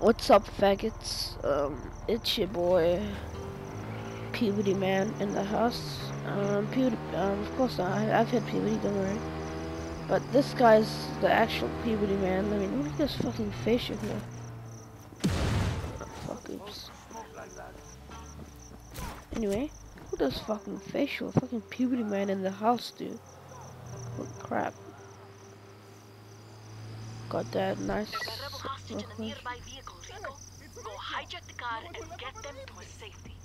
What's up, faggots? It's your boy, Puberty Man in the house. Of course not. I've had puberty, don't worry. But this guy's the actual Puberty Man. I mean, look at this fucking facial here. Oh, fuck, oops. Anyway, look at this fucking facial. Fucking Puberty Man in the house, dude. Holy crap. Got that nice. There's a rebel hostage in a nearby vehicle, Rico. Go hijack the car and get them to a safety.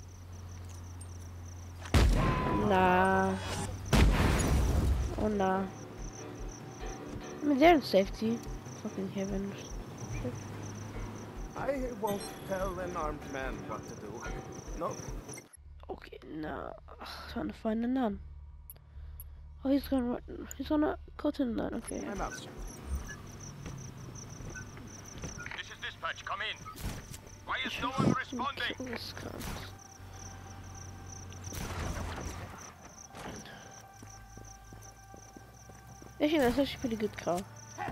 Nah. Oh, nah. I mean, they're in safety. Fucking heaven. I won't tell an armed man what to do. No. Okay, now trying to find a nun. Oh, he's gonna go to the nun. Okay. My mouth shut. This is dispatch. Come in. Why is no one responding? Kill this cunt. Actually, that's actually a pretty good car.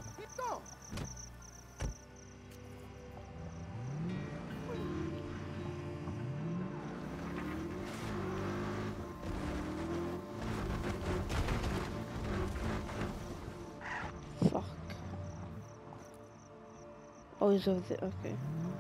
Fuck. Oh, he's over there. Okay.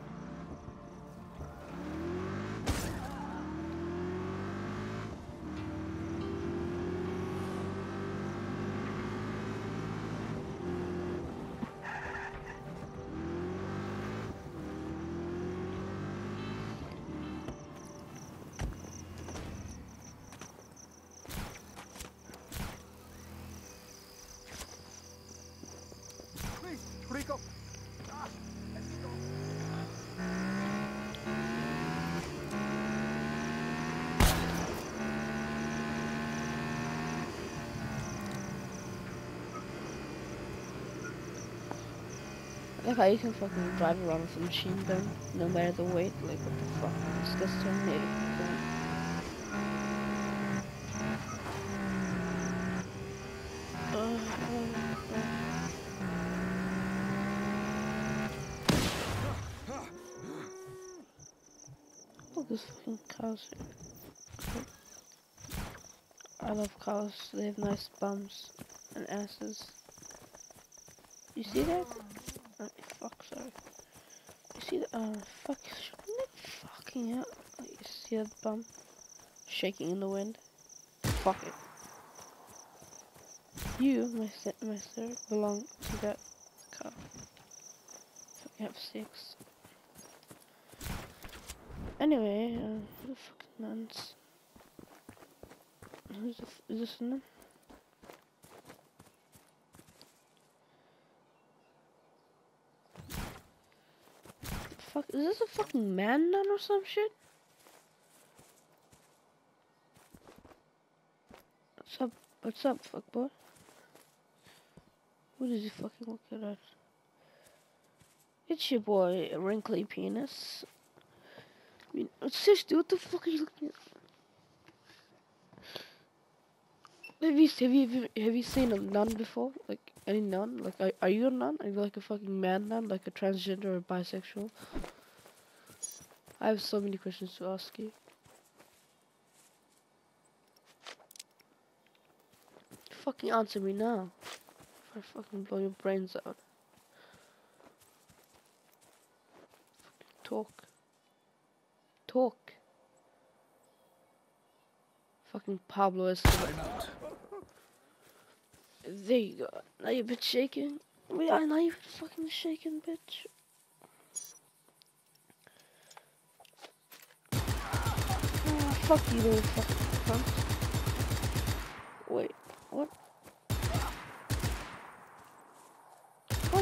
Please, Rico. Ah, let's go. I like how you can fucking drive around with a machine gun, no matter the weight. Like, what the fuck? This guy's Terminator. Look, there's fucking cows here. I love cows. They have nice bums and asses. You see that? Oh, fuck, sorry. You see that? Oh, fuck. Fucking hell. Oh, you see that bum? Shaking in the wind. Fuck it. You, my sir, belong to that car. Fucking have 6. Anyway, who the fucking nuns? Is this a nun? Fuck, is this a fucking man nun or some shit? What's up, fuckboy? What is he fucking looking at? It's your boy, Wrinkly Penis. I mean, seriously, what the fuck are you looking at? Have you seen a nun before? Like, any nun? Like, are you a nun? Are you like a fucking man nun? Like a transgender or bisexual? I have so many questions to ask you. Fucking answer me now. Or fucking blow your brains out. Talk. Talk. Fucking Pablo Escobar. There you go. Now you've been shaking. Wait, I know you've been fucking shaking, bitch. Oh, fuck you, little fucking cunt. Wait, what? What?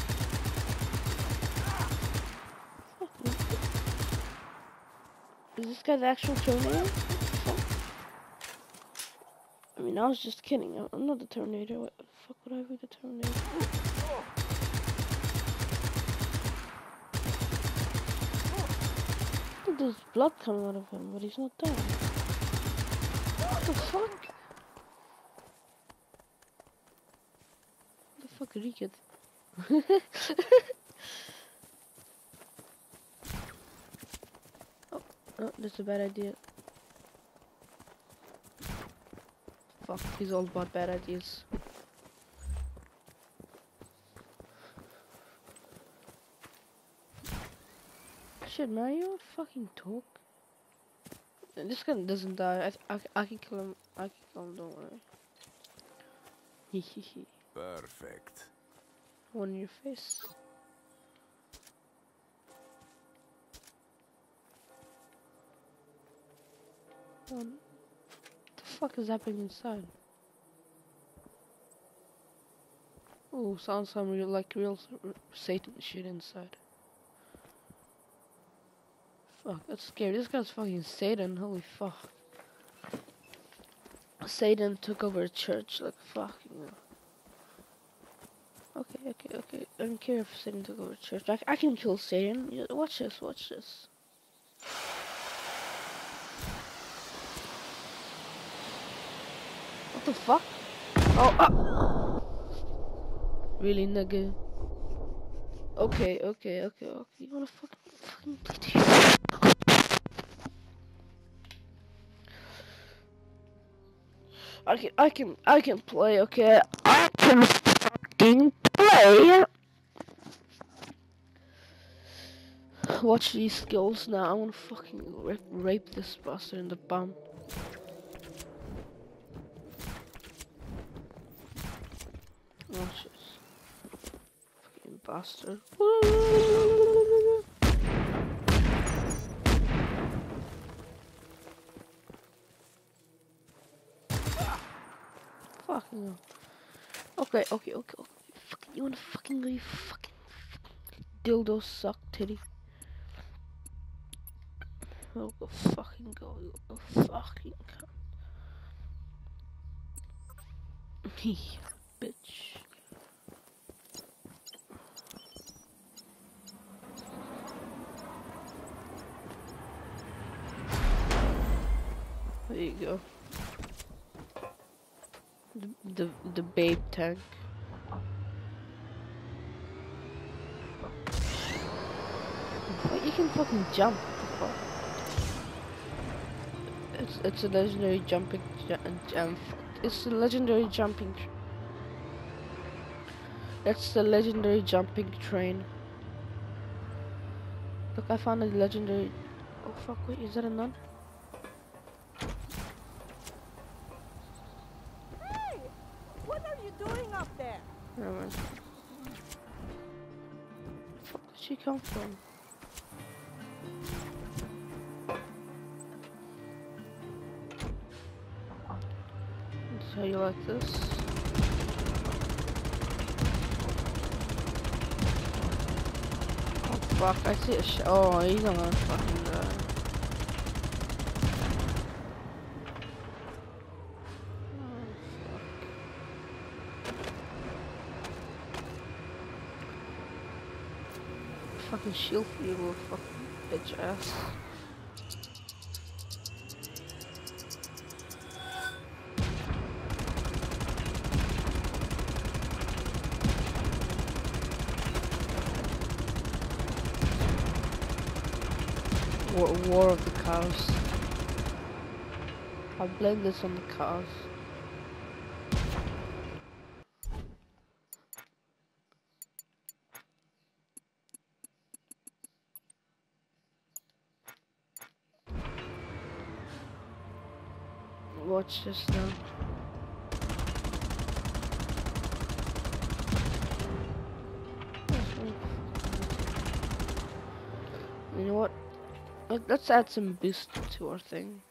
Fuck you. Is this guy the actual Terminator? I mean, I was just kidding. I'm not the Terminator. What the fuck would I be the Terminator? There's blood coming out of him, but he's not dead. What the fuck? What the fuck did he get? Oh, that's a bad idea. Fuck, he's all about bad ideas. Shit, man, you don't fucking talk. This guy doesn't die. I can kill him. I can kill him, don't worry. Hehehe. Perfect. One in your face. What the fuck is happening inside? Oh, sounds some real, like real Satan shit inside. Fuck, that's scary. This guy's fucking Satan. Holy fuck. Satan took over a church. Like fucking. Okay. I don't care if Satan took over a church. I can kill Satan. Yeah, watch this. Watch this. What the fuck? Oh, ah! Really, nigga? Okay. You wanna fucking play to you? I can play. Okay, I can fucking play. Watch these skills now. I wanna fucking rape this bastard in the bum. Watch this. Fucking bastard. Fucking hell. Okay. Fucking, you wanna fucking go, you fucking dildo suck titty. Oh, go fucking go, you fucking cunt. Bitch. There you go. The babe tank. Wait, you can fucking jump. What the fuck? It's a legendary jumping it's a legendary jumping. That's the legendary jumping train. Look, I found a legendary. Oh fuck! Wait, is that a nun? Hey! What are you doing up there? Never mind. The fuck did she come from? So you like this? Oh fuck! I see a oh, he's gonna fucking die. Fucking shield for you, little fucking bitch ass. War of the cows. I'll blame this on the cows. Watch this now. You know what? Let's add some boost to our thing.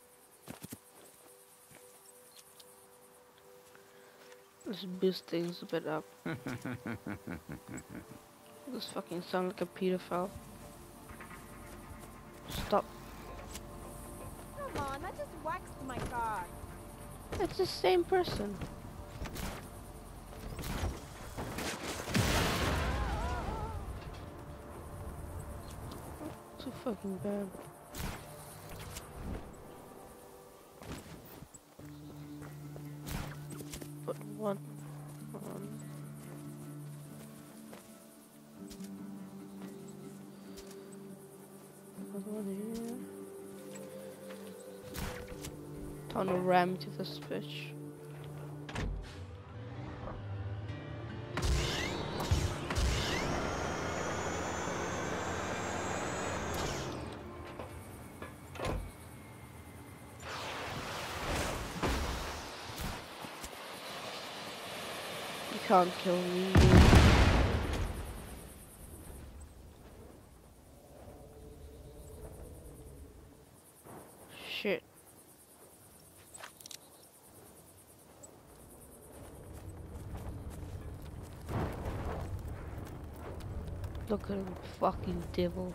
Let's boost things a bit up. This fucking sound like a pedophile. Stop. Come on, I just waxed my car. It's the same person. So fucking bad. Put one on. Another one here. Found a ram to this bitch. You can't kill me. Shit. Look at him, fucking devil.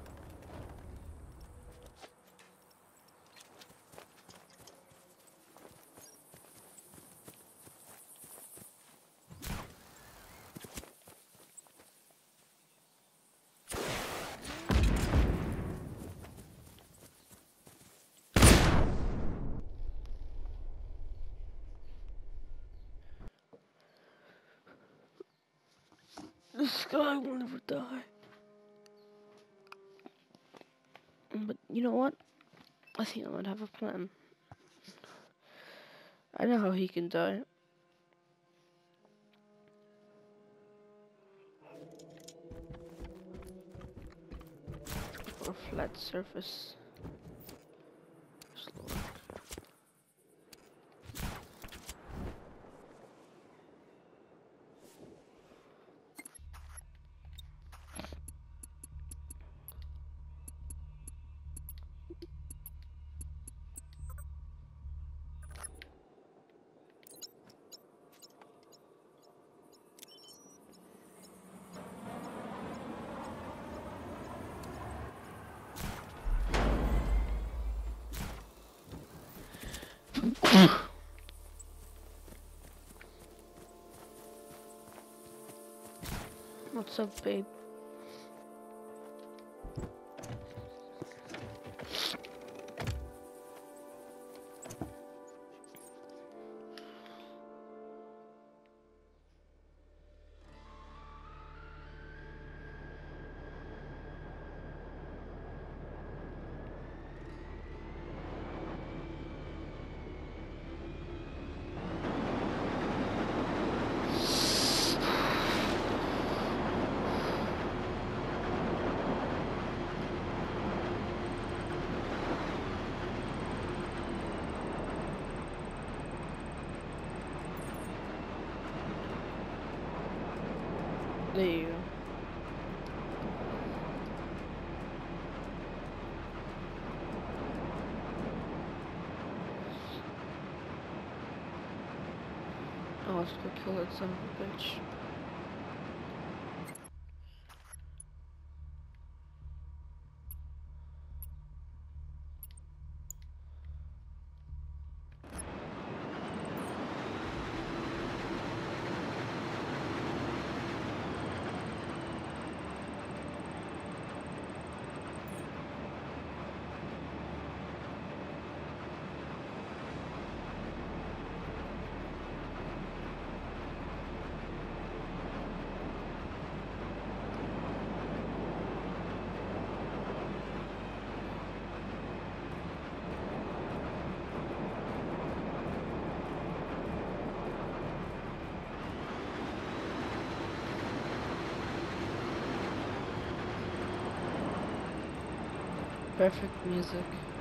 This guy will never die. But you know what? I think I might have a plan. I know how he can die. For a flat surface. Slower. What's up, babe? There you go. Oh, let's go kill that son of a bitch. Perfect music.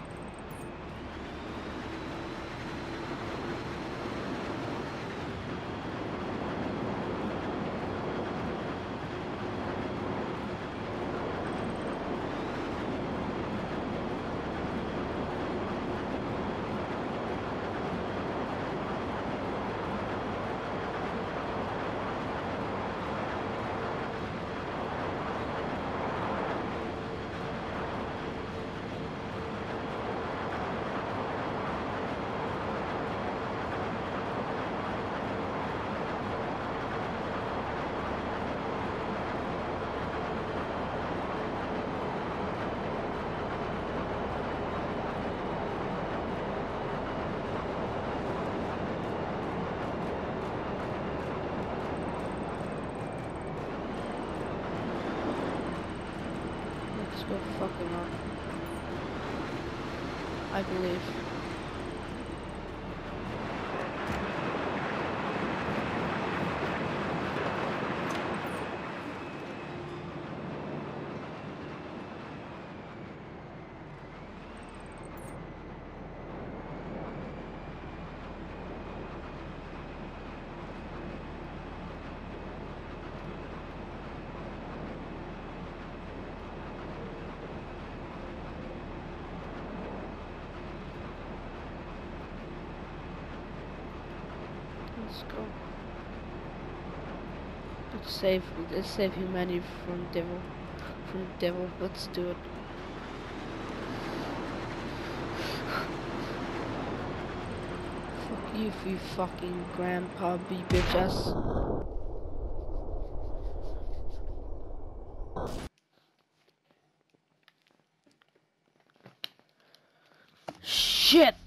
Let's go fuck him up. I believe. go. Let's save humanity from devil. From the devil. Let's do it. Fuck you fucking grandpa bitch ass. Shit!